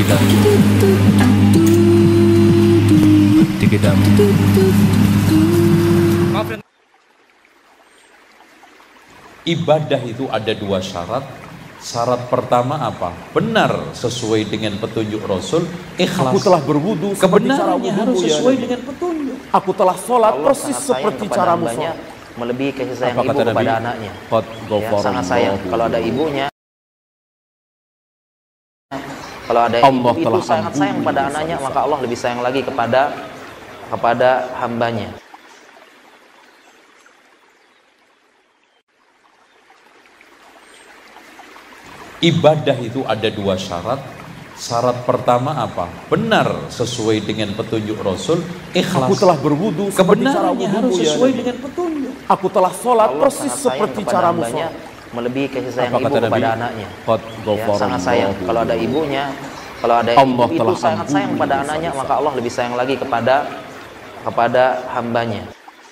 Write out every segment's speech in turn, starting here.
Ibadah itu ada dua syarat. Syarat pertama apa? Benar sesuai dengan petunjuk Rasul, ikhlas. Aku telah berwudu kebenarannya harus sesuai dengan petunjuk. Aku telah sholat persis seperti caramu sholat. Melebihi kasih sayang ibu kepada anaknya. Ya, sangat sayang. Kalau ada ibunya, kalau ada ibu itu sangat sayang pada anaknya, maka Allah lebih sayang lagi kepada hambanya. Ibadah itu ada dua syarat. Syarat pertama apa? Benar sesuai dengan petunjuk Rasul, ikhlas. Aku telah berwudu kebenarannya harus sesuai dengan petunjuk. Aku telah sholat persis seperti caramu sholat. Melebihi kasih sayang ibu kepada anaknya. Ya, sangat sayang. Kalau ada ibunya, kalau ada ibu itu sangat sayang pada anaknya, maka Allah lebih sayang lagi kepada hambanya.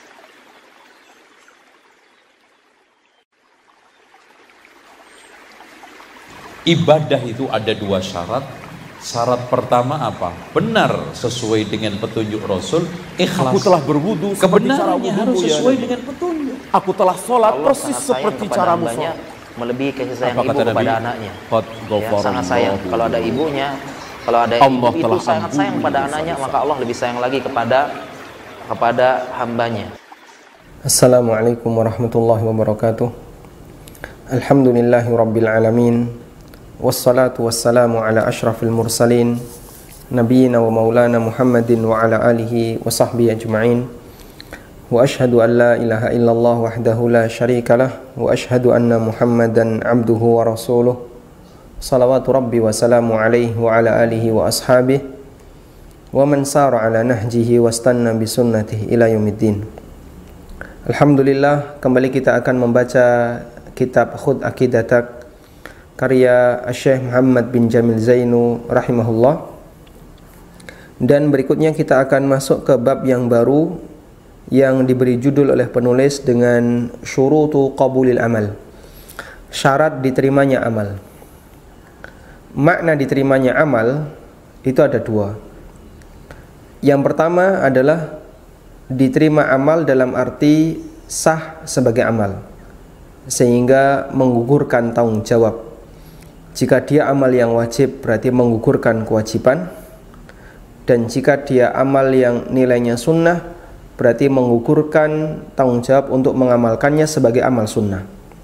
Ibadah itu ada dua syarat. Syarat pertama apa? Benar sesuai dengan petunjuk Rasul, ikhlas. Aku telah berwudu kebenarannya harus sesuai dengan petunjuk. Aku telah sholat persis seperti caramu sholat. Melebihi kasih sayang ibu kepada anaknya. Ya, sangat sayang. Kalau ada ibunya, kalau ada ibu itu sangat sayang pada anaknya, maka Allah lebih sayang lagi kepada hambanya. Assalamualaikum warahmatullahi wabarakatuh. Alhamdulillahi rabbil alamin. Wassalatu wassalamu ala ashrafil mursalin nabiyina wa maulana Muhammadin wa ala alihi wa sahbihi ajma'in. Wa ashhadu an la ilaha illallah wahdahu la syarika lah wa ashhadu anna Muhammadan abduhu wa rasuluh. Salawatu rabbi wa salamu alaihi wa ala alihi wa ashabihi wa man sara ala nahjihi wa stanna bi sunnatihi ila yaumiddin. Alhamdulillah, kembali kita akan membaca kitab Khudh Aqidatak karya Syekh Muhammad bin Jamil Zainu rahimahullah. Dan berikutnya kita akan masuk ke bab yang baru yang diberi judul oleh penulis dengan syurutu qabulil amal, syarat diterimanya amal. Makna diterimanya amal itu ada dua. Yang pertama adalah diterima amal dalam arti sah sebagai amal, sehingga menggugurkan tanggung jawab. Jika dia amal yang wajib berarti menggugurkan kewajiban, dan jika dia amal yang nilainya sunnah berarti menggugurkan tanggung jawab untuk mengamalkannya sebagai amal sunnah.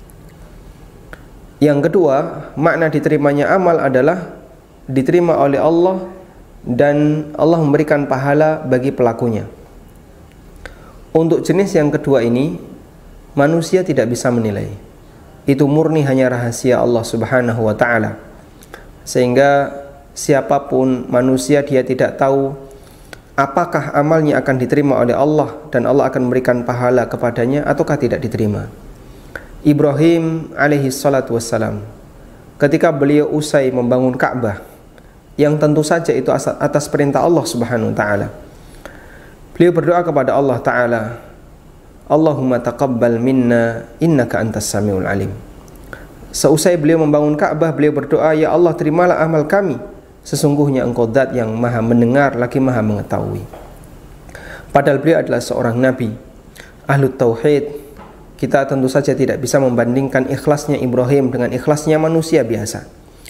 Yang kedua, makna diterimanya amal adalah diterima oleh Allah dan Allah memberikan pahala bagi pelakunya. Untuk jenis yang kedua ini manusia tidak bisa menilai. Itu murni hanya rahasia Allah Subhanahu wa ta'ala, sehingga siapapun manusia dia tidak tahu apakah amalnya akan diterima oleh Allah dan Allah akan memberikan pahala kepadanya ataukah tidak diterima. Ibrahim alaihi salatu wassalam, ketika beliau usai membangun Ka'bah, yang tentu saja itu atas perintah Allah Subhanahu wa ta'ala, beliau berdoa kepada Allah ta'ala, Allahumma taqabbal minna innaka antas samiul alim. Seusai beliau membangun Ka'bah, beliau berdoa, ya Allah, terimalah amal kami, sesungguhnya Engkau zat yang maha mendengar lagi maha mengetahui. Padahal beliau adalah seorang nabi ahlut tauhid. Kita tentu saja tidak bisa membandingkan ikhlasnya Ibrahim dengan ikhlasnya manusia biasa.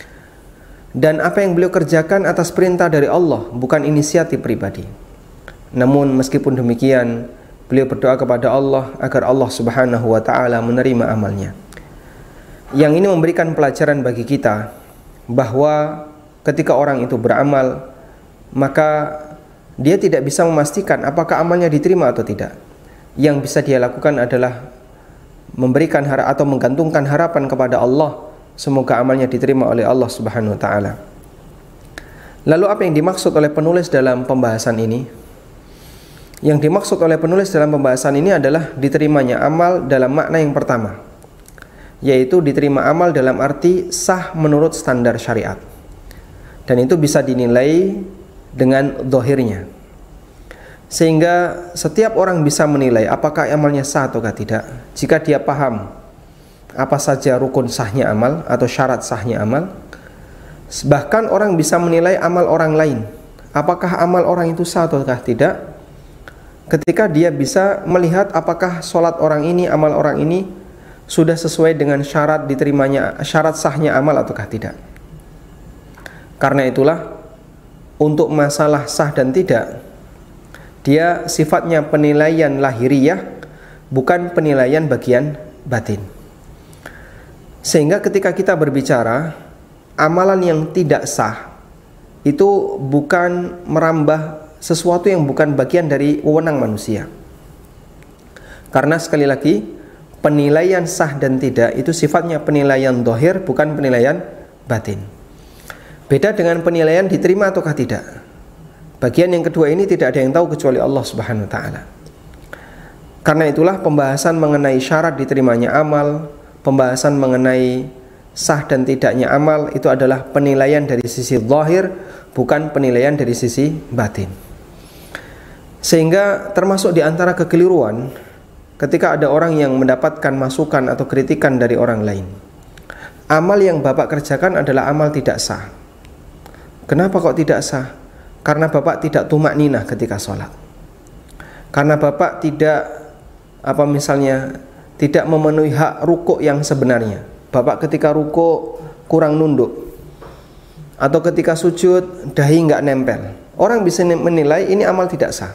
Dan apa yang beliau kerjakan atas perintah dari Allah, bukan inisiatif pribadi. Namun meskipun demikian, beliau berdoa kepada Allah agar Allah Subhanahu wa ta'ala menerima amalnya. Yang ini memberikan pelajaran bagi kita bahwa ketika orang itu beramal, maka dia tidak bisa memastikan apakah amalnya diterima atau tidak. Yang bisa dia lakukan adalah memberikan atau menggantungkan harapan kepada Allah, semoga amalnya diterima oleh Allah Subhanahu wa ta'ala. Lalu apa yang dimaksud oleh penulis dalam pembahasan ini? Yang dimaksud oleh penulis dalam pembahasan ini adalah diterimanya amal dalam makna yang pertama, yaitu diterima amal dalam arti sah menurut standar syariat, dan itu bisa dinilai dengan zahirnya, sehingga setiap orang bisa menilai apakah amalnya sah atau tidak jika dia paham apa saja rukun sahnya amal atau syarat sahnya amal, Bahkan orang bisa menilai amal orang lain, apakah amal orang itu sah ataukah tidak, ketika dia bisa melihat apakah sholat orang ini, amal orang ini sudah sesuai dengan syarat diterimanya, syarat sahnya amal ataukah tidak. Karena itulah untuk masalah sah dan tidak, dia sifatnya penilaian lahiriah, bukan penilaian bagian batin. Sehingga ketika kita berbicara amalan yang tidak sah, itu bukan merambah sesuatu yang bukan bagian dari wewenang manusia. Karena sekali lagi, penilaian sah dan tidak itu sifatnya penilaian zahir, bukan penilaian batin. Beda dengan penilaian diterima ataukah tidak. Bagian yang kedua ini tidak ada yang tahu kecuali Allah Subhanahu wa taala. Karena itulah pembahasan mengenai syarat diterimanya amal, pembahasan mengenai sah dan tidaknya amal itu adalah penilaian dari sisi zahir, bukan penilaian dari sisi batin. Sehingga termasuk di antara kekeliruan ketika ada orang yang mendapatkan masukan atau kritikan dari orang lain. Amal yang Bapak kerjakan adalah amal tidak sah. Kenapa kok tidak sah? Karena Bapak tidak tumakninah ketika sholat. Karena Bapak tidak tidak memenuhi hak rukuk yang sebenarnya. Bapak ketika rukuk kurang nunduk, atau ketika sujud dahi nggak nempel. Orang bisa menilai ini amal tidak sah.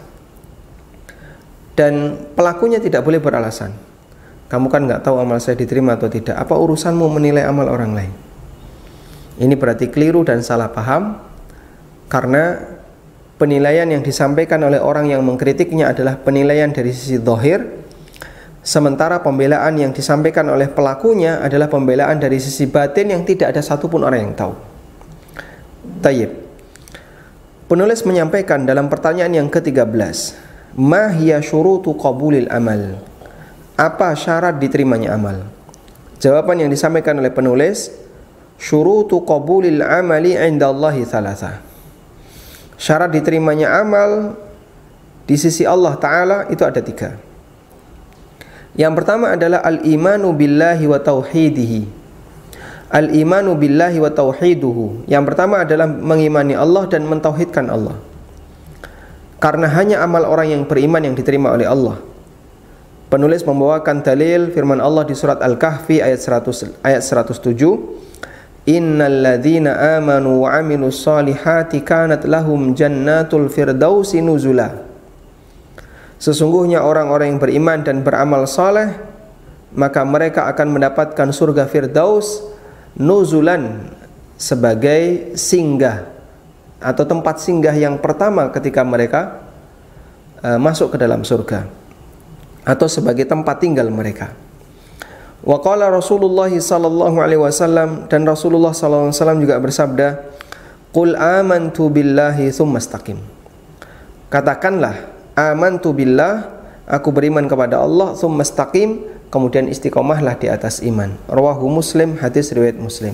Dan pelakunya tidak boleh beralasan, kamu kan nggak tahu amal saya diterima atau tidak, apa urusanmu menilai amal orang lain? Ini berarti keliru dan salah paham, karena penilaian yang disampaikan oleh orang yang mengkritiknya adalah penilaian dari sisi zahir, sementara pembelaan yang disampaikan oleh pelakunya adalah pembelaan dari sisi batin yang tidak ada satupun orang yang tahu. Tayyib. Penulis menyampaikan dalam pertanyaan yang ke-13, ma hiya syurutu qabulil amal? Apa syarat diterimanya amal? Jawaban yang disampaikan oleh penulis, syurutu qabulil amali indallahi thalatha. Syarat diterimanya amal di sisi Allah Ta'ala itu ada 3. Yang pertama adalah al-imanu billahi wa tauhidihi. Al-imanu billahi wa tauhiduhu. Yang pertama adalah mengimani Allah dan mentauhidkan Allah. Karena hanya amal orang yang beriman yang diterima oleh Allah. Penulis membawakan dalil firman Allah di surat Al-Kahfi ayat 107. Innal ladzina amanu wa amilus solihati kanat lahum jannatul firdausi nuzula. Sesungguhnya orang-orang yang beriman dan beramal saleh, maka mereka akan mendapatkan surga Firdaus nuzulan, sebagai singgah atau tempat singgah yang pertama ketika mereka masuk ke dalam surga, atau sebagai tempat tinggal mereka. Wa qala Rasulullah sallallahu alaihi wasallam, dan Rasulullah sallallahu alaihi wasallam juga bersabda, qul amantu billahi tsumma istaqim. Katakanlah, amantu billah, aku beriman kepada Allah, tsumma istaqim, kemudian istiqomahlah di atas iman. Rawahu Muslim, hadis riwayat Muslim.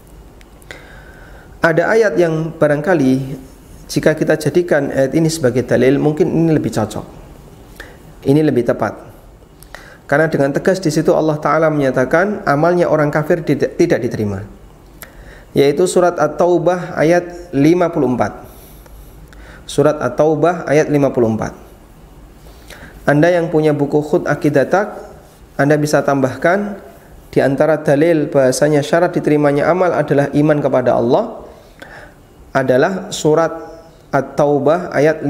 Ada ayat yang barangkali jika kita jadikan ayat ini sebagai dalil, mungkin ini lebih cocok, ini lebih tepat. Karena dengan tegas di situ Allah Ta'ala menyatakan amalnya orang kafir tidak diterima, yaitu surat At-Taubah ayat 54. Surat At-Taubah ayat 54. Anda yang punya buku Khut Aqidatak, Anda bisa tambahkan di antara dalil bahasanya syarat diterimanya amal adalah iman kepada Allah adalah surat At-Taubah ayat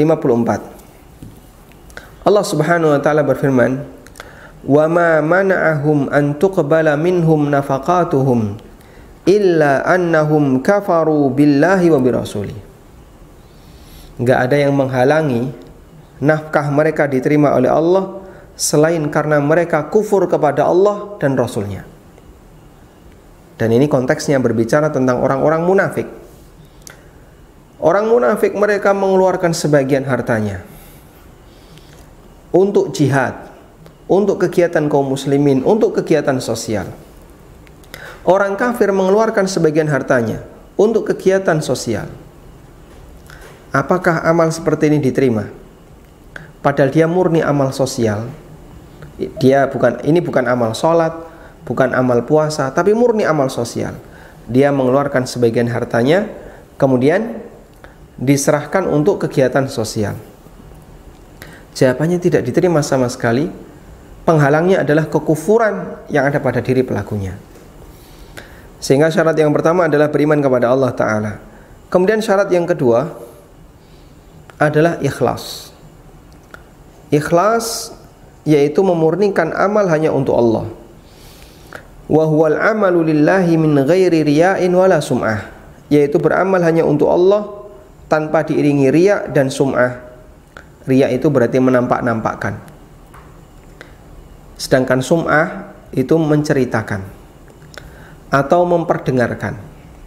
54. Allah Subhanahu wa taala berfirman, "Wa ma mana'ahum an tuqbala minhum nafaqatuhum illa annahum kafaru billahi wa birasuli." Enggak ada yang menghalangi nafkah mereka diterima oleh Allah selain karena mereka kufur kepada Allah dan Rasulnya. Dan ini konteksnya berbicara tentang orang-orang munafik. Orang munafik mereka mengeluarkan sebagian hartanya untuk jihad, untuk kegiatan kaum muslimin, untuk kegiatan sosial. Orang kafir mengeluarkan sebagian hartanya untuk kegiatan sosial. Apakah amal seperti ini diterima? Padahal dia murni amal sosial. Ini bukan amal sholat, bukan amal puasa, tapi murni amal sosial. dia mengeluarkan sebagian hartanya, kemudian diserahkan untuk kegiatan sosial. Jawabannya tidak diterima sama sekali. Penghalangnya adalah kekufuran yang ada pada diri pelakunya. Sehingga syarat yang pertama adalah beriman kepada Allah Ta'ala. Kemudian syarat yang kedua adalah ikhlas. Ikhlas yaitu memurnikan amal hanya untuk Allah. Wa huwal amalu lillahi min ghairi riya'in wala sum'ah, yaitu beramal hanya untuk Allah tanpa diiringi riya dan sum'ah. Riya itu berarti menampak-nampakkan, sedangkan sum'ah itu menceritakan atau memperdengarkan,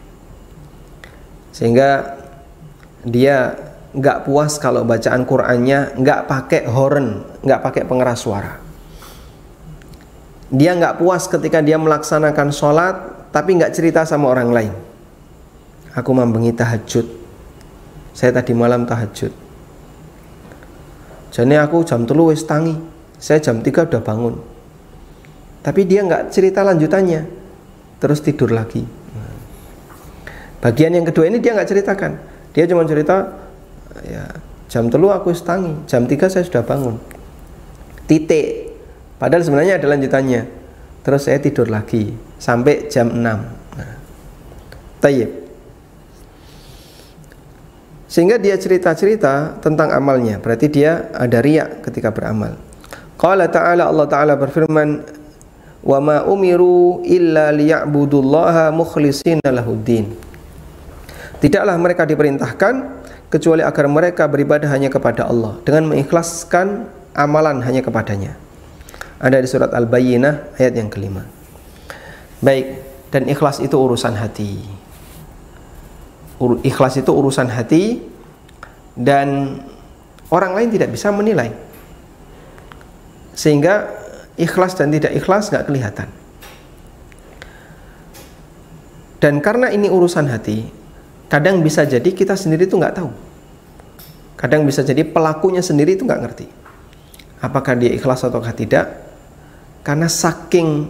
sehingga dia nggak puas kalau bacaan Qur'annya nggak pakai horn, nggak pakai pengeras suara. Dia nggak puas ketika dia melaksanakan sholat tapi nggak cerita sama orang lain. Aku mambengi tahajud, saya tadi malam tahajud, jadi aku jam 3 wis tangi, saya jam 3 udah bangun. Tapi dia nggak cerita lanjutannya, terus tidur lagi. Bagian yang kedua ini dia nggak ceritakan, dia cuma cerita, ya jam 3 aku wis tangi, jam 3 saya sudah bangun, titik. Padahal sebenarnya ada lanjutannya. Terus saya tidur lagi sampai jam 6. Tayyib. Sehingga dia cerita-cerita tentang amalnya, berarti dia ada riya ketika beramal. Qala ta'ala, Allah Ta'ala berfirman, wa ma umiru illa liya'budullaha mukhlishina lahuddin. Tidaklah mereka diperintahkan kecuali agar mereka beribadah hanya kepada Allah dengan mengikhlaskan amalan hanya kepadanya. Ada di surat Al-Bayyinah ayat yang kelima. Baik, dan ikhlas itu urusan hati. Ikhlas itu urusan hati, dan orang lain tidak bisa menilai, sehingga ikhlas dan tidak ikhlas nggak kelihatan. Dan karena ini urusan hati, kadang bisa jadi kita sendiri itu nggak tahu, kadang bisa jadi pelakunya sendiri itu nggak ngerti apakah dia ikhlas ataukah tidak, karena saking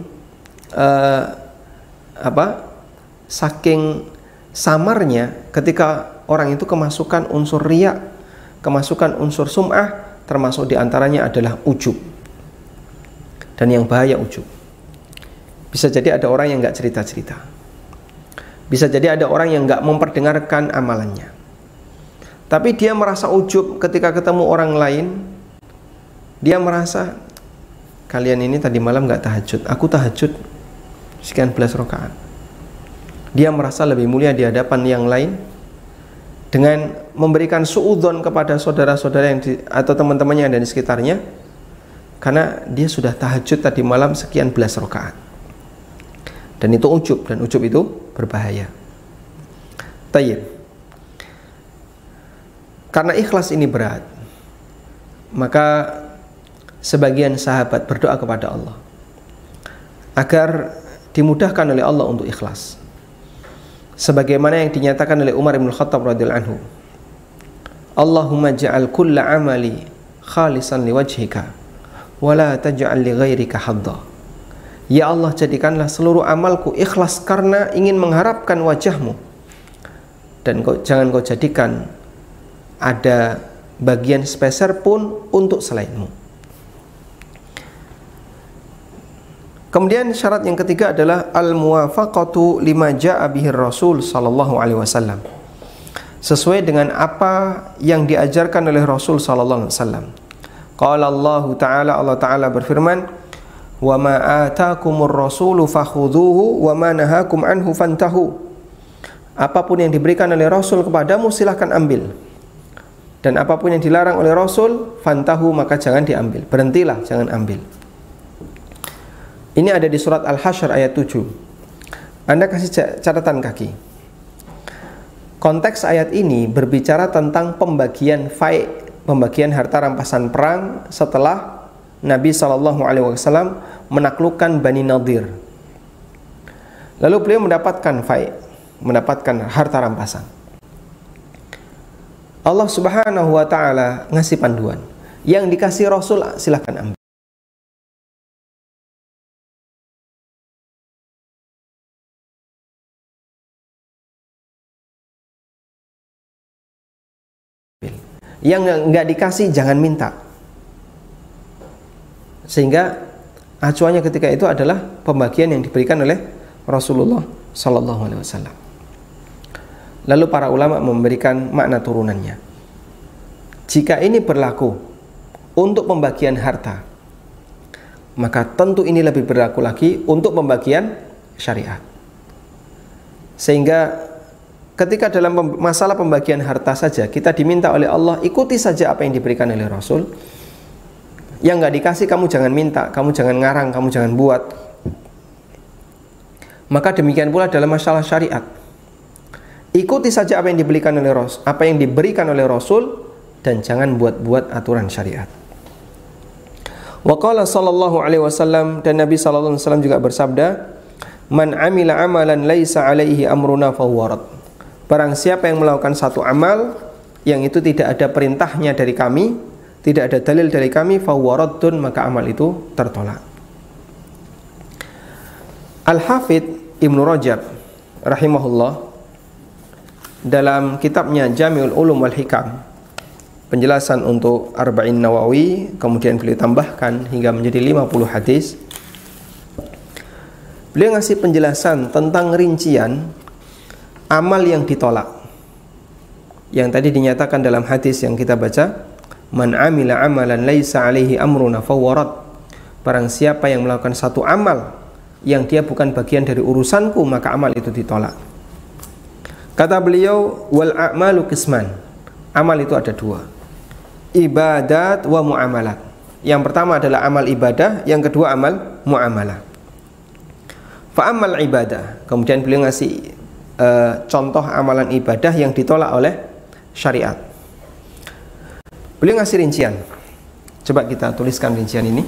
saking samarnya ketika orang itu kemasukan unsur riya, kemasukan unsur sum'ah, termasuk diantaranya adalah ujub. Dan yang bahaya ujub, bisa jadi ada orang yang nggak cerita-cerita, bisa jadi ada orang yang nggak memperdengarkan amalannya, tapi dia merasa ujub ketika ketemu orang lain. Dia merasa, kalian ini tadi malam nggak tahajud, aku tahajud sekian belas rakaat. Dia merasa lebih mulia di hadapan yang lain dengan memberikan suudzon kepada saudara-saudara atau teman-temannya yang ada di sekitarnya, karena dia sudah tahajud tadi malam sekian belas rakaat. Dan itu ujub, dan ujub itu berbahaya. Tayyib. Karena ikhlas ini berat, maka sebagian sahabat berdoa kepada Allah agar dimudahkan oleh Allah untuk ikhlas, sebagaimana yang dinyatakan oleh Umar bin Khattab radhiyallahu anhu. Allahumma ja'al kulla amali khalisan liwajhika wa la taj'al li ghairika hadda. Ya Allah, jadikanlah seluruh amalku ikhlas karena ingin mengharapkan wajahmu, dan jangan kau jadikan ada bagian speser pun untuk selainmu. Kemudian syarat yang ketiga adalah al-muwafaqatu lima ja'a bihi Rasul sallallahu alaihi wasallam. Sesuai dengan apa yang diajarkan oleh Rasul sallallahu alaihi wasallam. Qala Allah Ta'ala, Allah Ta'ala berfirman, "Wa ma ataakumur rasulu fakhudhuhu wa ma nahakum anhu fantahu." Apapun yang diberikan oleh Rasul kepadamu silahkan ambil, dan apapun yang dilarang oleh Rasul fantahu, maka jangan diambil, berhentilah, jangan ambil. Ini ada di surat Al-Hasyr ayat 7. Anda kasih catatan kaki. Konteks ayat ini berbicara tentang pembagian fai', pembagian harta rampasan perang setelah Nabi SAW menaklukkan Bani Nadir. Lalu beliau mendapatkan fai', mendapatkan harta rampasan. Allah Subhanahu wa Ta'ala ngasih panduan, yang dikasih Rasul silahkan ambil. Yang nggak dikasih jangan minta. Sehingga acuannya ketika itu adalah pembagian yang diberikan oleh Rasulullah Sallallahu Alaihi Wasallam. Lalu para ulama memberikan makna turunannya. Jika ini berlaku untuk pembagian harta, maka tentu ini lebih berlaku lagi untuk pembagian syariat. Sehingga ketika dalam masalah pembagian harta saja kita diminta oleh Allah ikuti saja apa yang diberikan oleh Rasul. Yang nggak dikasih kamu jangan minta, kamu jangan ngarang, kamu jangan buat. Maka demikian pula dalam masalah syariat. Ikuti saja apa yang diberikan oleh Rasul dan jangan buat-buat aturan syariat. Wa qala sallallahu alaihi wasallam, dan Nabi sallallahu alaihi wasallam juga bersabda, "Man amila amalan laisa alaihi amruna fahuwa rad." Barang siapa yang melakukan satu amal yang itu tidak ada perintahnya dari kami, tidak ada dalil dari kami, fahuwa raddun, maka amal itu tertolak. Al-Hafidz Ibnu Rajab rahimahullah dalam kitabnya Jami'ul Ulum wal Hikam, penjelasan untuk Arba'in Nawawi, kemudian beliau tambahkan hingga menjadi 50 hadis. Beliau ngasih penjelasan tentang rincian amal yang ditolak. Yang tadi dinyatakan dalam hadis yang kita baca, man amila amalan laisa alaihi amruna fahuwa rad. Barang siapa yang melakukan satu amal yang dia bukan bagian dari urusanku, maka amal itu ditolak. Kata beliau, wal a'malu qisman. Amal itu ada dua, ibadat wa muamalat. Yang pertama adalah amal ibadah, yang kedua amal muamalah. Fa amal ibadah, kemudian beliau ngasih contoh amalan ibadah yang ditolak oleh syariat. Beliau ngasih rincian. Coba kita tuliskan rincian ini.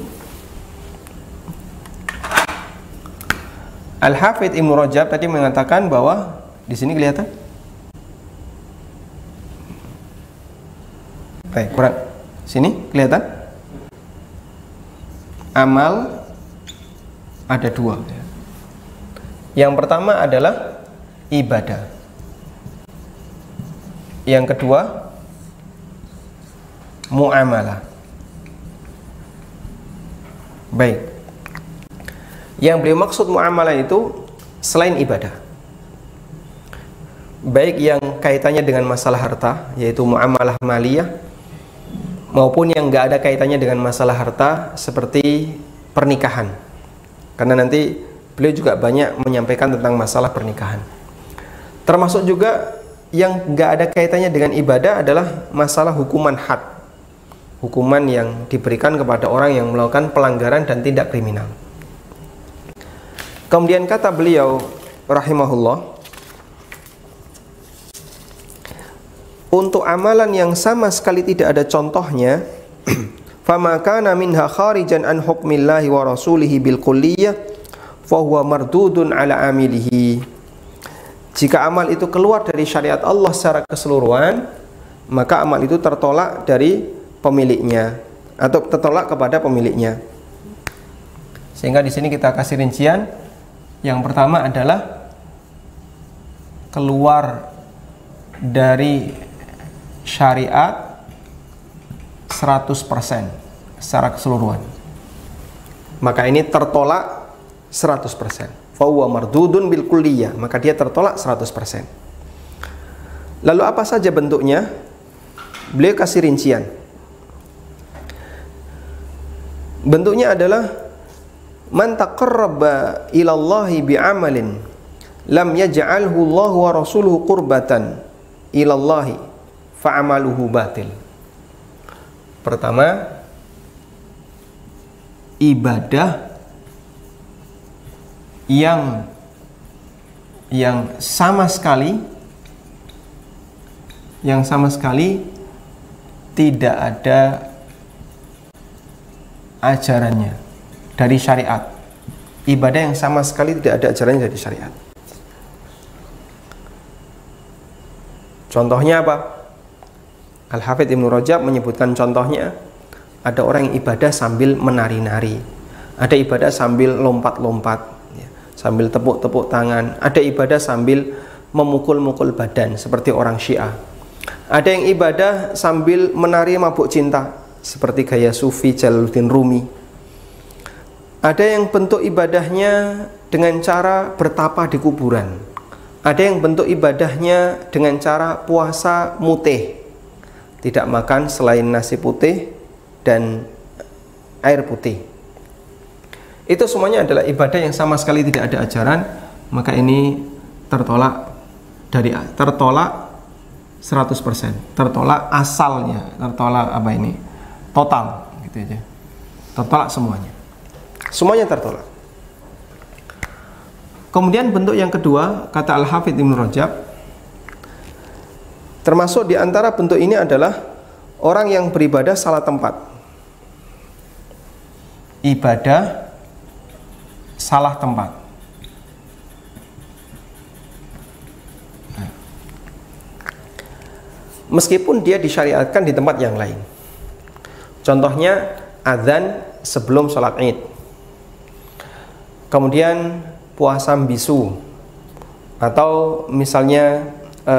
Al-Hafidz Ibnu Rajab tadi mengatakan bahwa di sini kelihatan? Baik, kurang. Sini kelihatan? Amal ada dua. Yang pertama adalah ibadah. Yang kedua muamalah. Baik. Yang beliau maksud muamalah itu selain ibadah, baik yang kaitannya dengan masalah harta, yaitu muamalah maliyah, maupun yang nggak ada kaitannya dengan masalah harta seperti pernikahan. Karena nanti beliau juga banyak menyampaikan tentang masalah pernikahan. Termasuk juga yang nggak ada kaitannya dengan ibadah adalah masalah hukuman had, hukuman yang diberikan kepada orang yang melakukan pelanggaran dan tindak kriminal. Kemudian kata beliau rahimahullah, untuk amalan yang sama sekali tidak ada contohnya, fama kana minha kharijan an hukmillahi wa rasulihi bil kulliyah fa huwa mardudun ala amilihi. Jika amal itu keluar dari syariat Allah secara keseluruhan, maka amal itu tertolak dari pemiliknya atau tertolak kepada pemiliknya. Sehingga di sini kita kasih rincian. Yang pertama adalah keluar dari syariat 100% secara keseluruhan, maka ini tertolak 100%. Fahuwa mardudun bil kulliyah, maka dia tertolak 100%. Lalu apa saja bentuknya? Beliau kasih rincian. Bentuknya adalah man taqarraba ilallahi bi'amalin lam yaj'alhu Allahu wa rasuluhu qurbatan ilallahi fa'amaluhu batil. Pertama, ibadah yang sama sekali tidak ada ajarannya dari syariat. Ibadah yang sama sekali tidak ada ajarannya dari syariat. Contohnya apa? Al-Hafidz Ibnu Rajab menyebutkan contohnya, ada orang yang ibadah sambil menari-nari, ada ibadah sambil lompat-lompat, sambil tepuk-tepuk tangan, ada ibadah sambil memukul-mukul badan seperti orang Syiah, Ada yang ibadah sambil menari mabuk cinta seperti gaya Sufi Jalaluddin Rumi. Ada yang bentuk ibadahnya dengan cara bertapa di kuburan. Ada yang bentuk ibadahnya dengan cara puasa mutih, tidak makan selain nasi putih dan air putih. Itu semuanya adalah ibadah yang sama sekali tidak ada ajaran, maka ini tertolak 100%, tertolak asalnya, tertolak total gitu aja. Tertolak semuanya tertolak. Kemudian bentuk yang kedua, kata Al-Hafidz Ibnu Rajab, termasuk di antara bentuk ini adalah orang yang beribadah salah tempat. Ibadah salah tempat. Meskipun dia disyariatkan di tempat yang lain. Contohnya azan sebelum sholat Id. Kemudian puasa bisu, atau misalnya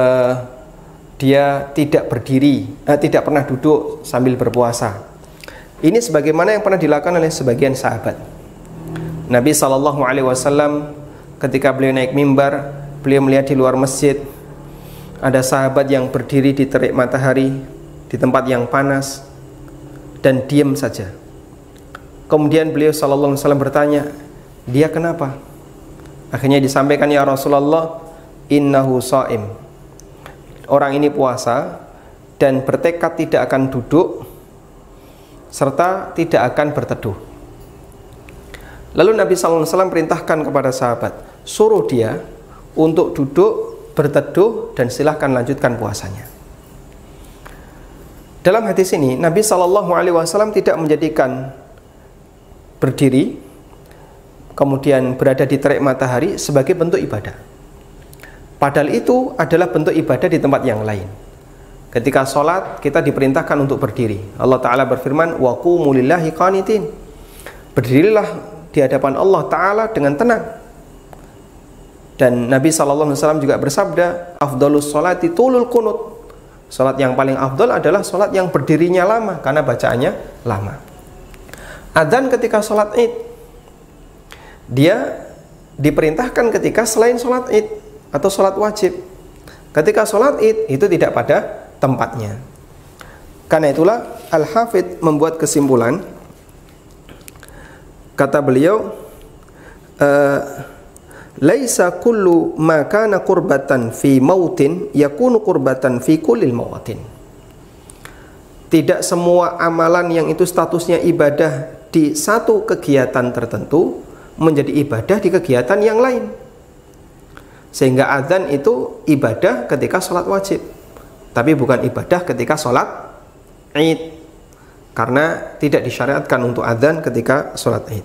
dia tidak berdiri, tidak pernah duduk sambil berpuasa. Ini sebagaimana yang pernah dilakukan oleh sebagian sahabat. Nabi SAW ketika beliau naik mimbar, beliau melihat di luar masjid ada sahabat yang berdiri di terik matahari di tempat yang panas dan diam saja. Kemudian beliau SAW bertanya, dia kenapa? Akhirnya disampaikan, ya Rasulullah, innahu shaim. Orang ini puasa dan bertekad tidak akan duduk serta tidak akan berteduh. Lalu Nabi SAW perintahkan kepada sahabat, suruh dia untuk duduk, berteduh, dan silahkan lanjutkan puasanya. Dalam hadis ini Nabi SAW tidak menjadikan berdiri kemudian berada di terik matahari sebagai bentuk ibadah. Padahal itu adalah bentuk ibadah di tempat yang lain. Ketika sholat kita diperintahkan untuk berdiri. Allah Ta'ala berfirman, wa qumu lillahi qanitin. Berdirilah di hadapan Allah Ta'ala dengan tenang. Dan Nabi SAW juga bersabda, afdalus sholati tulul qunut. Sholat yang paling afdal adalah sholat yang berdirinya lama, karena bacaannya lama. Adzan ketika sholat Id, dia diperintahkan ketika selain sholat Id atau sholat wajib. Ketika sholat Id itu tidak pada tempatnya. Karena itulah Al-Hafidz membuat kesimpulan, kata beliau, laisa kullu ma kana qurbatan fi mautin yakunu qurbatan fi kullil mawatin. Tidak semua amalan yang itu statusnya ibadah di satu kegiatan tertentu menjadi ibadah di kegiatan yang lain. Sehingga adzan itu ibadah ketika sholat wajib, tapi bukan ibadah ketika sholat Id, karena tidak disyariatkan untuk adzan ketika sholat Id.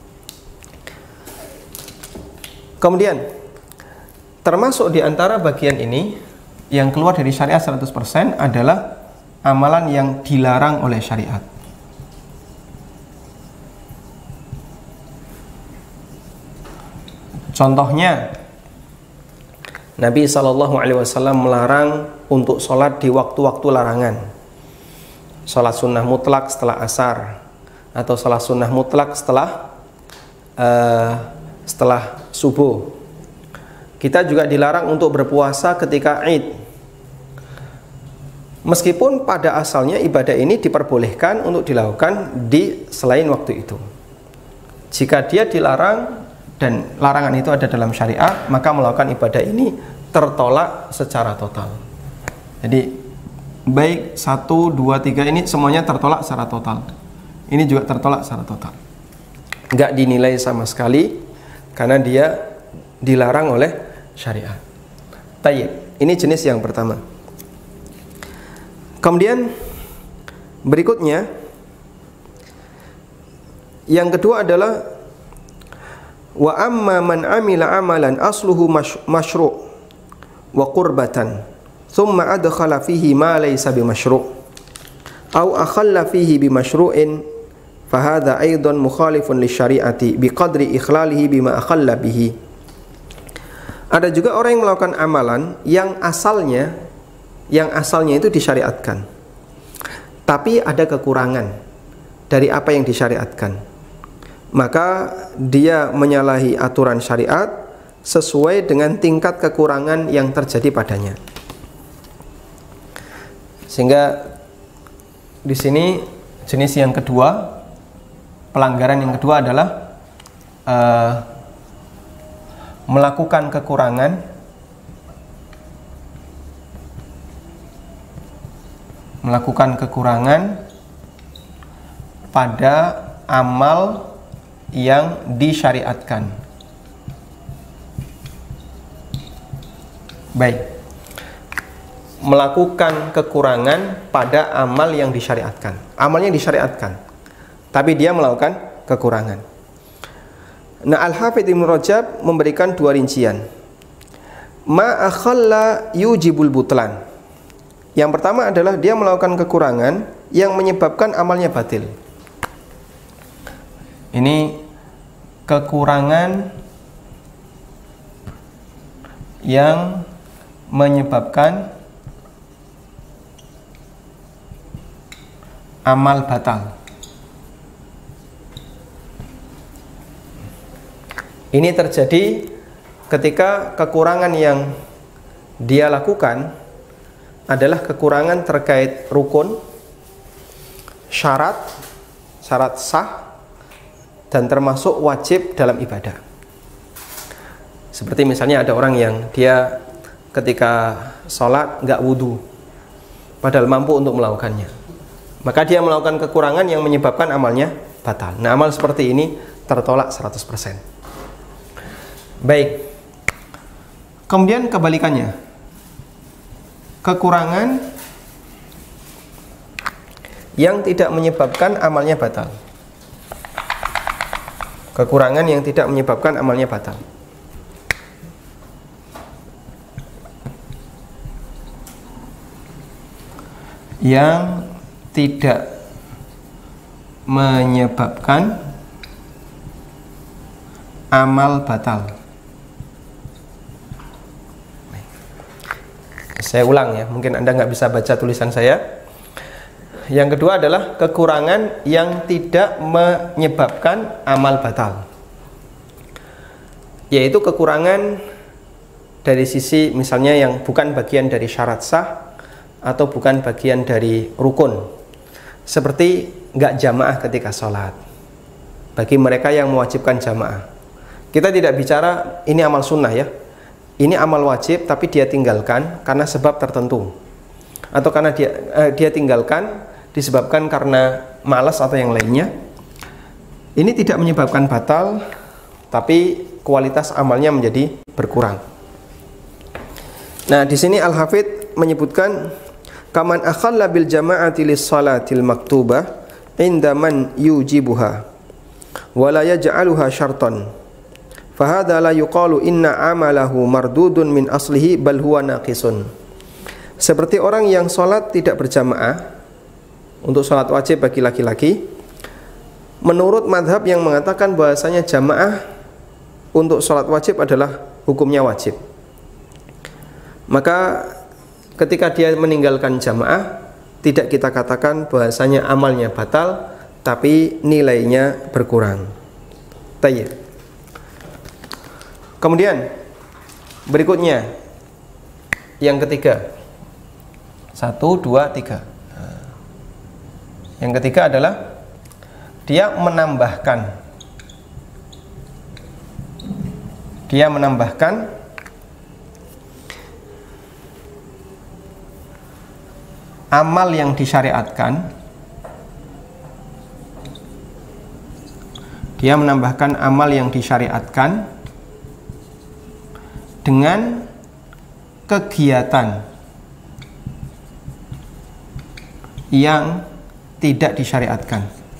Kemudian termasuk di antara bagian ini yang keluar dari syariat 100% adalah amalan yang dilarang oleh syariat. Contohnya, Nabi SAW melarang untuk sholat di waktu-waktu larangan. Sholat sunnah mutlak setelah asar, atau sholat sunnah mutlak setelah subuh. Kita juga dilarang untuk berpuasa ketika Id. Meskipun pada asalnya ibadah ini diperbolehkan untuk dilakukan di selain waktu itu. Jika dia dilarang dan larangan itu ada dalam syariat, maka melakukan ibadah ini tertolak secara total. Jadi baik 1, 2, 3 ini semuanya tertolak secara total. Ini juga tertolak secara total. Enggak dinilai sama sekali karena dia dilarang oleh syariat. Tayyib, ini jenis yang pertama. Kemudian berikutnya, yang kedua adalah wa amma man amila amalan asluhu masyru' wa qurbatan thumma adkhala fihi ma laysa bimasyru' aw akhalla fihi bimasyru'in fa hadha aidan mukhalifun lisyari'ati biqadri ikhlalihi bima akhalla bihi. Ada juga orang yang melakukan amalan yang asalnya yang asalnya itu disyariatkan, tapi ada kekurangan dari apa yang disyariatkan, maka dia menyalahi aturan syariat sesuai dengan tingkat kekurangan yang terjadi padanya. Sehingga di sini jenis yang kedua, pelanggaran yang kedua adalah melakukan kekurangan pada amal yang disyariatkan. Baik, melakukan kekurangan pada amal yang disyariatkan. Amalnya disyariatkan, tapi dia melakukan kekurangan. Nah, Al-Hafidz Ibnu Rajab memberikan dua rincian. Ma akhalla yujibul butlan. Yang pertama adalah dia melakukan kekurangan yang menyebabkan amalnya batil. Ini kekurangan yang menyebabkan amal batal. Ini terjadi ketika kekurangan yang dia lakukan adalah kekurangan terkait rukun, syarat sah, dan termasuk wajib dalam ibadah. Seperti misalnya ada orang yang dia ketika sholat nggak wudhu, padahal mampu untuk melakukannya, maka dia melakukan kekurangan yang menyebabkan amalnya batal. Nah, amal seperti ini tertolak 100%. Baik. Kemudian kebalikannya, kekurangan yang tidak menyebabkan amalnya batal. Kekurangan yang tidak menyebabkan amalnya batal. Yang tidak menyebabkan amal batal. Saya ulang ya, mungkin Anda nggak bisa baca tulisan saya. Yang kedua adalah kekurangan yang tidak menyebabkan amal batal, yaitu kekurangan dari sisi misalnya yang bukan bagian dari syarat sah atau bukan bagian dari rukun, seperti nggak jamaah ketika sholat. Bagi mereka yang mewajibkan jamaah, kita tidak bicara ini amal sunnah ya, ini amal wajib tapi dia tinggalkan karena sebab tertentu, atau karena dia tinggalkan disebabkan karena malas atau yang lainnya. Ini tidak menyebabkan batal, tapi kualitas amalnya menjadi berkurang. Nah, di sini Al-Hafidz menyebutkan kaman akhalla bil jama'ati lis salatil maktubah inda man yujibuha wa la yaj'aluha syartan fa hadza la yuqalu inna amalahu mardudun min aslihi bal huwa naqisun. Seperti orang yang salat tidak berjamaah untuk salat wajib bagi laki-laki, menurut madhab yang mengatakan bahasanya jamaah untuk salat wajib adalah hukumnya wajib, maka ketika dia meninggalkan jamaah, tidak kita katakan bahasanya amalnya batal, tapi nilainya berkurang. Tayyib. Kemudian berikutnya yang ketiga, 1, 2, 3. Yang ketiga adalah dia menambahkan amal yang disyariatkan. Dia menambahkan amal yang disyariatkan dengan kegiatan yang tidak disyariatkan.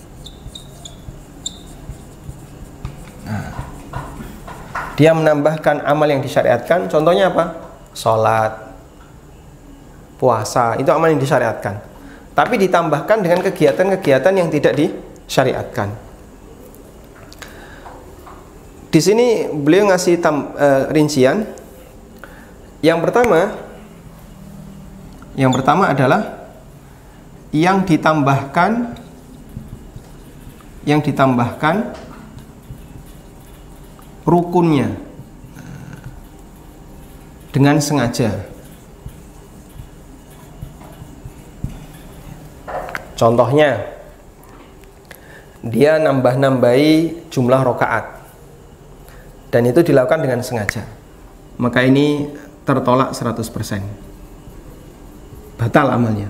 Nah, dia menambahkan amal yang disyariatkan, contohnya apa? Sholat, puasa, itu amal yang disyariatkan, tapi ditambahkan dengan kegiatan-kegiatan yang tidak disyariatkan. Di sini beliau ngasih rincian. Yang pertama, Yang pertama adalah yang ditambahkan rukunnya dengan sengaja. Contohnya, dia nambah-nambahi jumlah rakaat dan itu dilakukan dengan sengaja, maka ini tertolak 100%. Batal amalnya.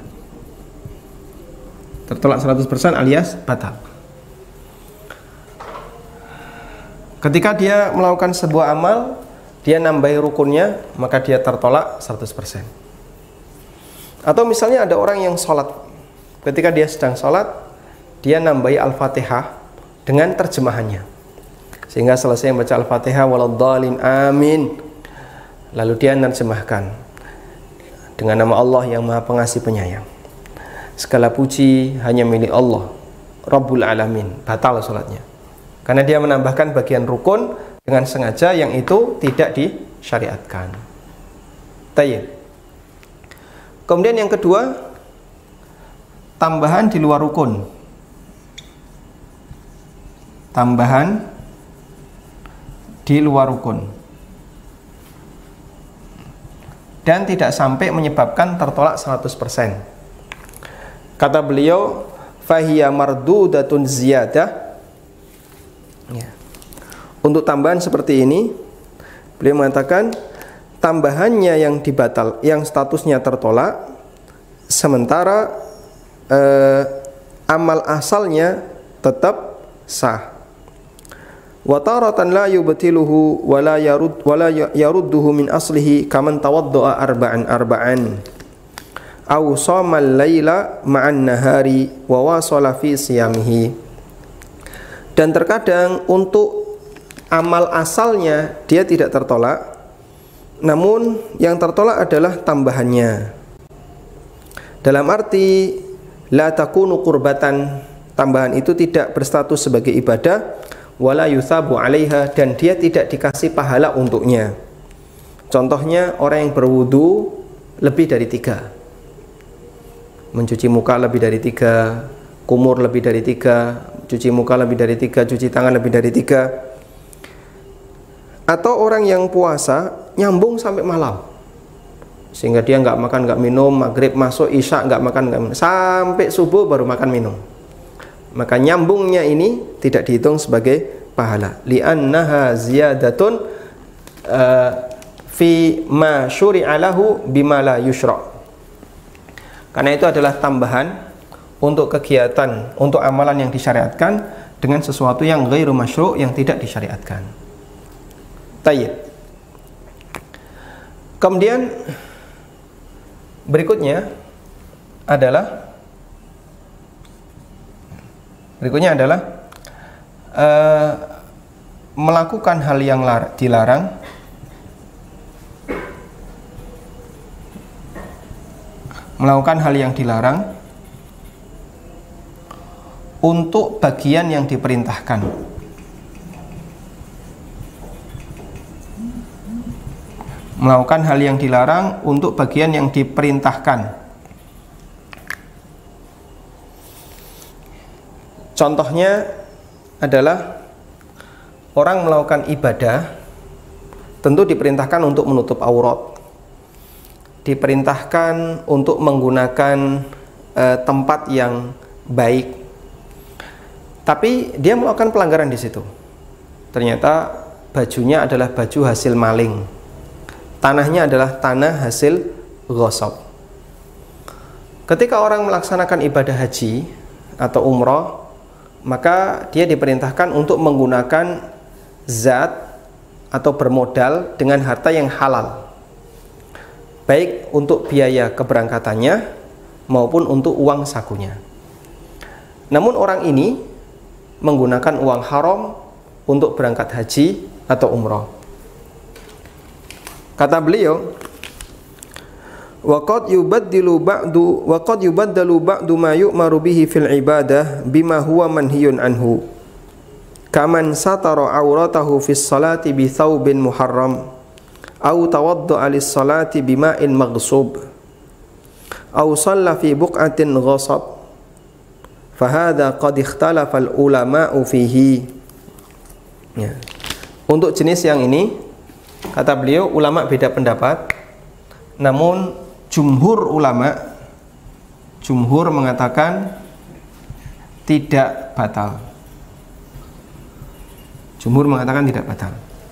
Tertolak 100% alias batal. Ketika dia melakukan sebuah amal, dia nambahi rukunnya, maka dia tertolak 100%. Atau misalnya ada orang yang sholat, ketika dia sedang sholat, dia nambahi Al-Fatihah dengan terjemahannya, sehingga selesai membaca Al-Fatihah waladhdallin amin, lalu dia menerjemahkan dengan nama Allah yang Maha Pengasih Penyayang, segala puji hanya milik Allah Rabbul Alamin. Batal sholatnya karena dia menambahkan bagian rukun dengan sengaja yang itu tidak disyariatkan. Tayyib. Kemudian yang kedua, tambahan di luar rukun. Tambahan di luar rukun dan tidak sampai menyebabkan tertolak 100%. Kata beliau, fahiya mardudatun ziyadah. Ya. Untuk tambahan seperti ini, beliau mengatakan tambahannya yang statusnya tertolak, sementara amal asalnya tetap sah. Wa taratan la yubtiluhu wa la yarudduhu min aslihi kaman tawaddaa arba'an aw shama al-laila ma'an nahari wa wasala fi siyamihi. Dan terkadang untuk amal asalnya dia tidak tertolak, namun yang tertolak adalah tambahannya. Dalam arti la takunu qurbatan, tambahan itu tidak berstatus sebagai ibadah, wala yuthabu 'alaiha, dan dia tidak dikasih pahala untuknya. Contohnya orang yang berwudu lebih dari 3, mencuci muka lebih dari 3, kumur lebih dari 3, cuci muka lebih dari 3, cuci tangan lebih dari 3. Atau orang yang puasa nyambung sampai malam, sehingga dia nggak makan nggak minum, maghrib masuk, isya nggak makan nggak minum, sampai subuh baru makan minum, maka nyambungnya ini tidak dihitung sebagai pahala. Li'annaha ziyadatun fi ma syuri'a lahu bima la yusyra'. Karena itu adalah tambahan untuk kegiatan, untuk amalan yang disyariatkan dengan sesuatu yang ghairu masyru', yang tidak disyariatkan. Tayyib. Kemudian berikutnya adalah melakukan hal yang dilarang untuk bagian yang diperintahkan. Melakukan hal yang dilarang untuk bagian yang diperintahkan. Contohnya adalah orang melakukan ibadah, tentu diperintahkan untuk menutup aurat, diperintahkan untuk menggunakan tempat yang baik, tapi dia melakukan pelanggaran di situ. Ternyata bajunya adalah baju hasil maling, tanahnya adalah tanah hasil ghasab. Ketika orang melaksanakan ibadah haji atau umrah, maka dia diperintahkan untuk menggunakan zat atau bermodal dengan harta yang halal, baik untuk biaya keberangkatannya maupun untuk uang sakunya. Namun orang ini menggunakan uang haram untuk berangkat haji atau umrah. Kata beliau, waqad yubaddalu ba'du ma yu'maru bihi fil ibadah bima huwa manhiyun anhu, kaman satara auratahu fis salati bi thawbin muharram aw tawadda'a lis salati bima'in maghsub aw shalla fi buq'atin ghasab fahadha qad ikhtalafa al-ulama'u fihi. Ya. Untuk jenis yang ini, kata beliau, ulama beda pendapat. Namun jumhur mengatakan tidak batal. Jumhur mengatakan tidak batal.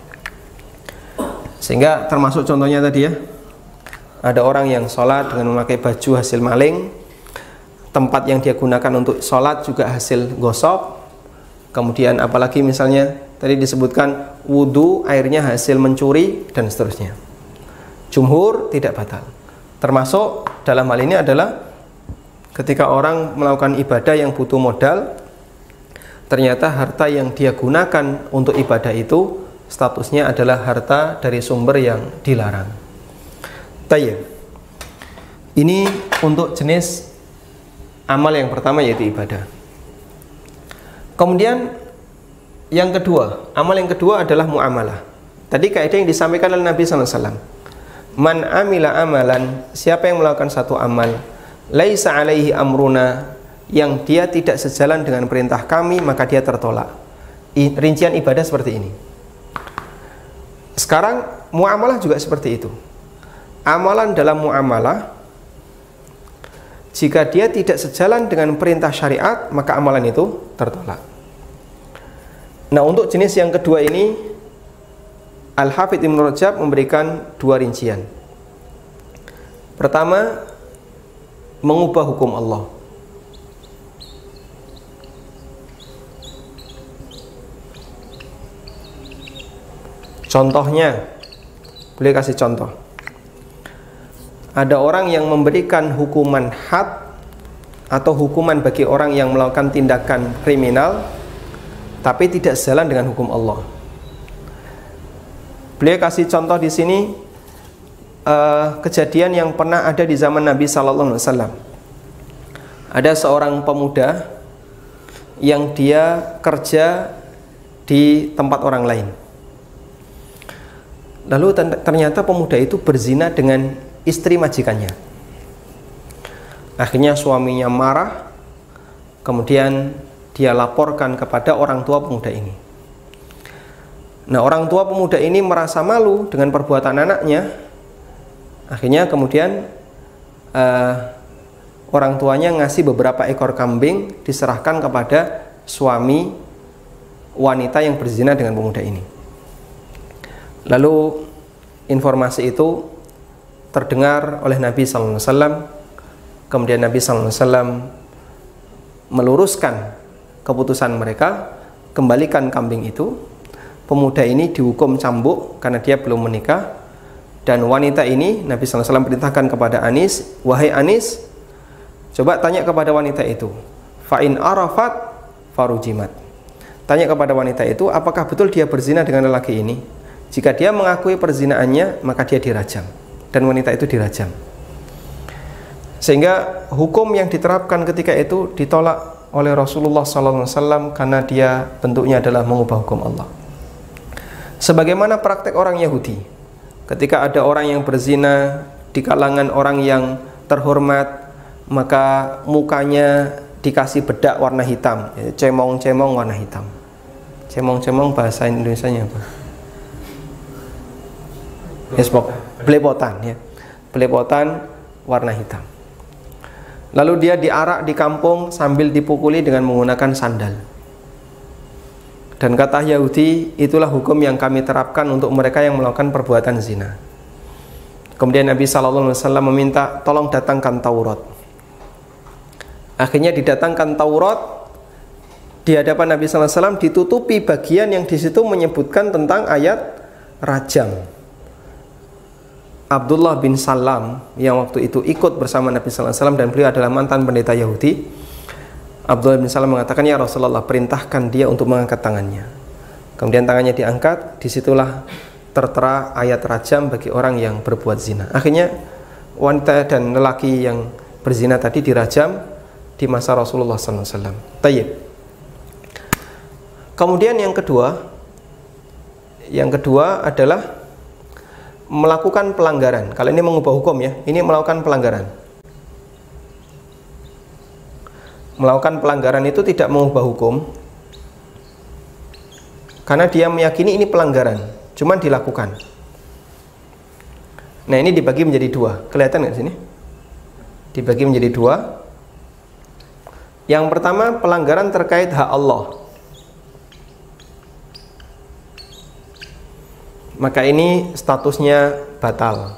Sehingga termasuk contohnya tadi ya, ada orang yang sholat dengan memakai baju hasil maling, tempat yang dia gunakan untuk sholat juga hasil gosok. Kemudian apalagi misalnya tadi disebutkan wudhu, airnya hasil mencuri, dan seterusnya. Jumhur tidak batal. Termasuk dalam hal ini adalah ketika orang melakukan ibadah yang butuh modal, ternyata harta yang dia gunakan untuk ibadah itu statusnya adalah harta dari sumber yang dilarang. Tayyib. Ini untuk jenis amal yang pertama, yaitu ibadah. Kemudian yang kedua, amal yang kedua adalah muamalah. Tadi kaidah yang disampaikan oleh Nabi SAW. Man amila amalan, siapa yang melakukan satu amal, laisa alaihi amruna, yang dia tidak sejalan dengan perintah kami, maka dia tertolak. Rincian ibadah seperti ini. Sekarang muamalah juga seperti itu. Amalan dalam muamalah, jika dia tidak sejalan dengan perintah syariat, maka amalan itu tertolak. Nah, untuk jenis yang kedua ini, Al-Hafidz Ibnu Rajab memberikan dua rincian. Pertama, mengubah hukum Allah. Contohnya, boleh kasih contoh. Ada orang yang memberikan hukuman had atau hukuman bagi orang yang melakukan tindakan kriminal, tapi tidak sejalan dengan hukum Allah. Beliau kasih contoh di sini kejadian yang pernah ada di zaman Nabi Sallallahu Alaihi Wasallam. Ada seorang pemuda yang dia kerja di tempat orang lain. Lalu ternyata pemuda itu berzina dengan istri majikannya. Akhirnya suaminya marah, kemudian dia laporkan kepada orang tua pemuda ini. Nah, orang tua pemuda ini merasa malu dengan perbuatan anaknya. Akhirnya kemudian orang tuanya ngasih beberapa ekor kambing, diserahkan kepada suami wanita yang berzina dengan pemuda ini. Lalu informasi itu terdengar oleh Nabi Sallallahu Alaihi Wasallam. Kemudian Nabi Sallallahu Alaihi Wasallam meluruskan keputusan mereka, kembalikan kambing itu. Pemuda ini dihukum cambuk karena dia belum menikah. Dan wanita ini Nabi SAW perintahkan kepada Anis, wahai Anis, coba tanya kepada wanita itu, fa'in arafat farujimat. Tanya kepada wanita itu, apakah betul dia berzina dengan lelaki ini? Jika dia mengakui perzinaannya, maka dia dirajam. Dan wanita itu dirajam. Sehingga hukum yang diterapkan ketika itu ditolak oleh Rasulullah SAW karena dia bentuknya adalah mengubah hukum Allah. Sebagaimana praktek orang Yahudi, ketika ada orang yang berzina di kalangan orang yang terhormat, maka mukanya dikasih bedak warna hitam, cemong-cemong warna hitam. Cemong-cemong bahasa Indonesianya apa? Belepotan, ya. Belepotan warna hitam. Lalu dia diarak di kampung sambil dipukuli dengan menggunakan sandal. Dan kata Yahudi, itulah hukum yang kami terapkan untuk mereka yang melakukan perbuatan zina. Kemudian Nabi SAW meminta, tolong datangkan Taurat. Akhirnya didatangkan Taurat. Di hadapan Nabi SAW ditutupi bagian yang di situ menyebutkan tentang ayat rajam. Abdullah bin Salam yang waktu itu ikut bersama Nabi SAW dan beliau adalah mantan pendeta Yahudi. Abdullah bin Salam mengatakan, ya Rasulullah, perintahkan dia untuk mengangkat tangannya. Kemudian tangannya diangkat, disitulah tertera ayat rajam bagi orang yang berbuat zina. Akhirnya wanita dan lelaki yang berzina tadi dirajam di masa Rasulullah SAW. Tayyib. Kemudian yang kedua adalah melakukan pelanggaran. Kalau ini mengubah hukum, ya, ini melakukan pelanggaran. melakukan pelanggaran itu tidak mengubah hukum, karena dia meyakini ini pelanggaran, cuman dilakukan. Nah, ini dibagi menjadi dua. Kelihatan nggak sini? Dibagi menjadi dua. Yang pertama, pelanggaran terkait hak Allah. Maka ini statusnya batal.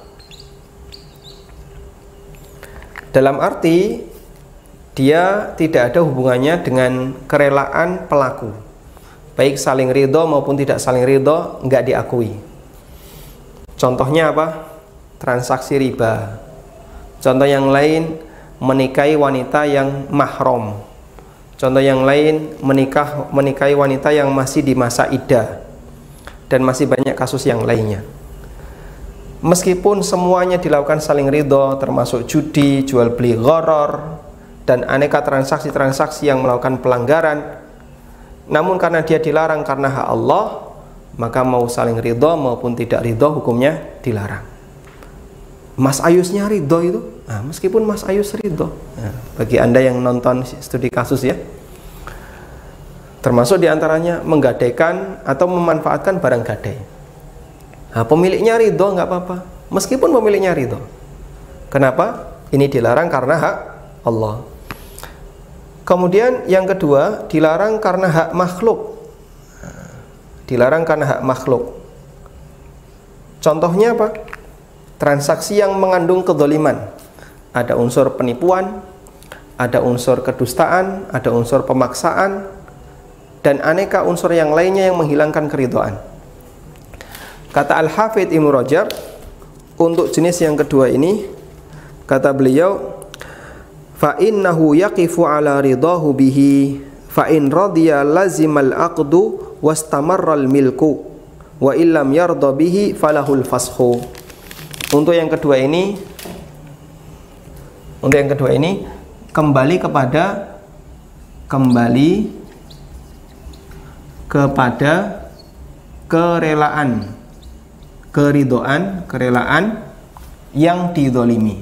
Dalam arti dia tidak ada hubungannya dengan kerelaan pelaku, baik saling ridho maupun tidak saling ridho, nggak diakui. Contohnya apa? Transaksi riba. Contoh yang lain, menikahi wanita yang mahram. Contoh yang lain, menikahi wanita yang masih di masa iddah. Dan masih banyak kasus yang lainnya. Meskipun semuanya dilakukan saling ridho, termasuk judi, jual beli gharar, dan aneka transaksi-transaksi yang melakukan pelanggaran, namun karena dia dilarang karena hak Allah, maka mau saling ridho maupun tidak ridho, hukumnya dilarang. Mas Ayusnya ridho itu, nah, meskipun Mas Ayus ridho, nah, bagi Anda yang nonton studi kasus ya, termasuk diantaranya menggadaikan atau memanfaatkan barang gadai. Nah, pemiliknya ridho nggak apa-apa, meskipun pemiliknya ridho. Kenapa? Ini dilarang karena hak Allah. Kemudian yang kedua, dilarang karena hak makhluk. Dilarang karena hak makhluk. Contohnya apa? Transaksi yang mengandung kezaliman. Ada unsur penipuan, ada unsur kedustaan, ada unsur pemaksaan, dan aneka unsur yang lainnya yang menghilangkan keridhaan. Kata Al-Hafidh Ibnu Rajab, untuk jenis yang kedua ini, kata beliau, fa innahu yaqifu ala ridahu bihi, fa in radiya lazimal aqdu wastamarral milku, wa illam yarda bihi falahul fashu. Untuk yang kedua ini, kembali kepada kerelaan, kerelaan yang dizalimi.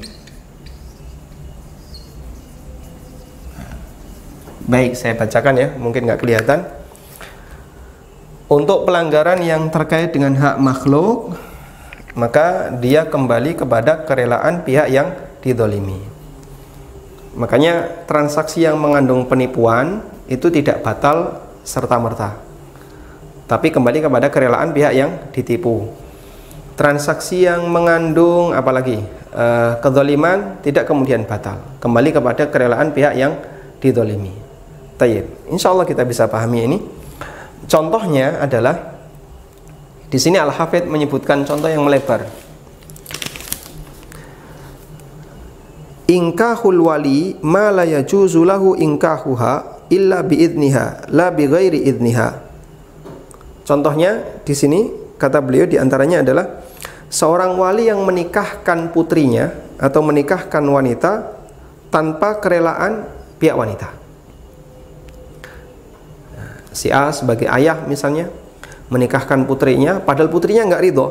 Baik, saya bacakan ya, mungkin nggak kelihatan. Untuk pelanggaran yang terkait dengan hak makhluk, maka dia kembali kepada kerelaan pihak yang dizalimi. Makanya transaksi yang mengandung penipuan itu tidak batal serta-merta, tapi kembali kepada kerelaan pihak yang ditipu. Transaksi yang mengandung apalagi kezaliman tidak kemudian batal, kembali kepada kerelaan pihak yang dizalimi. Tayyib, insya Allah kita bisa pahami ini. Contohnya adalah di sini Al-Hafidh menyebutkan contoh yang melebar. Inkahul wali ma la yajuzu lahu inkahuha illa biidniha la bighairi idniha. Contohnya di sini kata beliau diantaranya adalah seorang wali yang menikahkan putrinya atau menikahkan wanita tanpa kerelaan pihak wanita. Si A sebagai ayah misalnya menikahkan putrinya, padahal putrinya nggak ridho,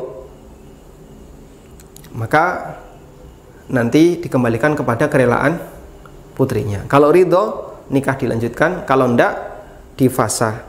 maka nanti dikembalikan kepada kerelaan putrinya. Kalau ridho, nikah dilanjutkan. Kalau ndak, difasah.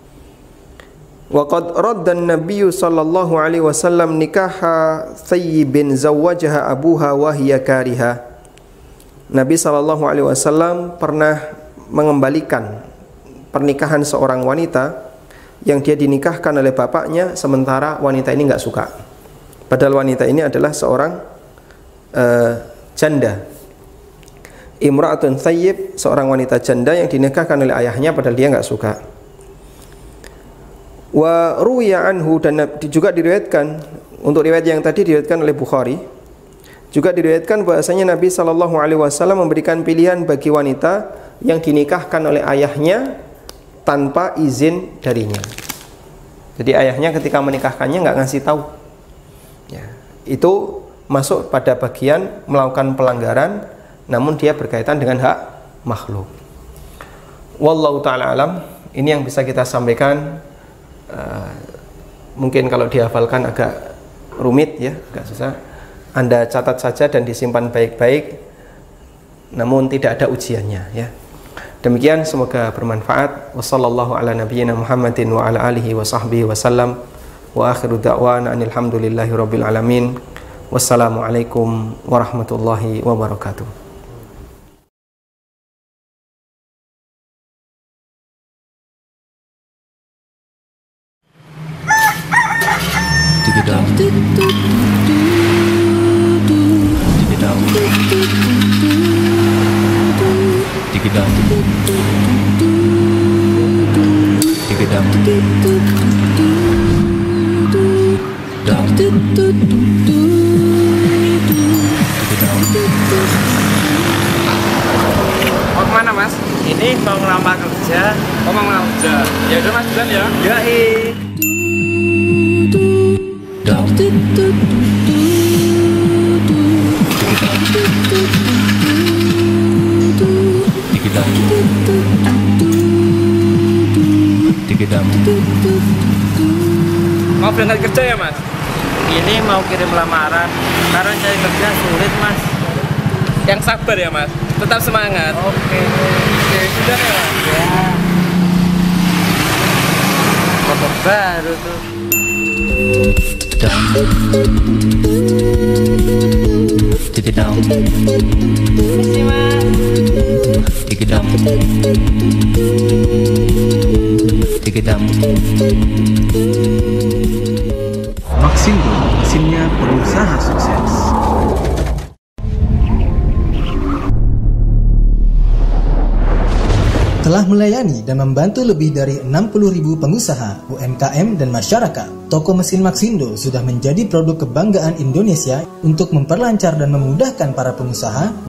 Wa qad radda an-nabiy sallallahu alaihi wasallam nikaha thayyibin zawwajaha abuha wa hiya kariha. Nabi sallallahu alaihi wasallam pernah mengembalikan pernikahan seorang wanita yang dia dinikahkan oleh bapaknya, sementara wanita ini nggak suka. Padahal wanita ini adalah seorang janda. Imra'atun thayyib, seorang wanita janda yang dinikahkan oleh ayahnya padahal dia nggak suka. Wa ruwiya anhu, dan juga diriwayatkan, untuk riwayat yang tadi diriwayatkan oleh Bukhari, juga diriwayatkan bahwasanya Nabi SAW memberikan pilihan bagi wanita yang dinikahkan oleh ayahnya tanpa izin darinya. Jadi ayahnya ketika menikahkannya nggak ngasih tahu ya, itu masuk pada bagian melakukan pelanggaran, namun dia berkaitan dengan hak makhluk. Wallahu ta'ala alam. Ini yang bisa kita sampaikan. Mungkin kalau dihafalkan agak rumit ya, agak susah. Anda catat saja dan disimpan baik-baik, namun tidak ada ujiannya ya. Demikian, semoga bermanfaat. Wassallallahu ala nabiyyina Muhammadin wa ala alihi wa sahbihi wasallam. Wa akhiru da'wana anilhamdulillahi rabbil alamin. Wassalamualaikum warahmatullahi wabarakatuh. Mau kemana mas? Ini mau ngelamar kerja. Oh mau ngelamar kerja. Ya udah mas, jalan ya. Mau berangkat kerja ya mas? Ini mau kirim lamaran. Karena cari kerja sulit mas. Yang sabar ya mas. Tetap semangat. Oke, sudah ya. Ya. Foto baru tuh. Maxindo, mesinnya pengusaha sukses. Telah melayani dan membantu lebih dari 60.000 pengusaha, UMKM dan masyarakat. Toko mesin Maxindo sudah menjadi produk kebanggaan Indonesia untuk memperlancar dan memudahkan para pengusaha